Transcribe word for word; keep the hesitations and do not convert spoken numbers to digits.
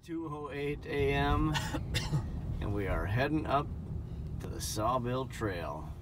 two oh eight a m and we are heading up to the Sawmill Trail.